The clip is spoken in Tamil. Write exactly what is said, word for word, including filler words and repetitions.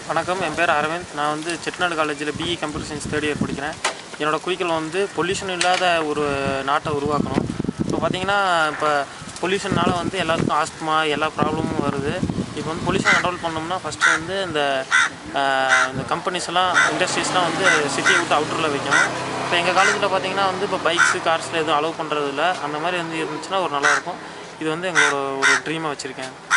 வணக்கம், என் பேர் அரவிந்த். நான் வந்து செட்டிநாடு காலேஜில் B E computer science third year படிக்கிறேன். என்னோடய குறிக்கோள் வந்து பொல்யூஷன் இல்லாத ஒரு நாட்டை உருவாக்கணும். இப்போ பார்த்திங்கன்னா, இப்போ பொல்யூஷனால் வந்து எல்லாத்துக்கும் ஆஸ்துமா எல்லா ப்ராப்ளமும் வருது. இப்போ வந்து பொல்யூஷன் கண்ட்ரோல் பண்ணோம்னா ஃபஸ்ட்டு வந்து இந்த இந்த கம்பெனிஸ் எல்லாம் இண்டஸ்ட்ரீஸ்லாம் வந்து சிட்டியை விட்டு அவுட்டரில் வைக்கணும். இப்போ எங்கள் காலேஜில் பார்த்திங்கன்னா வந்து இப்போ பைக்ஸு கார்ஸில் எதுவும் அலோவ் பண்ணுறதில்ல. அந்த மாதிரி வந்து இருந்துச்சுன்னா ஒரு நல்லாயிருக்கும். இது வந்து எங்களோட ஒரு ட்ரீமாக வச்சுருக்கேன்.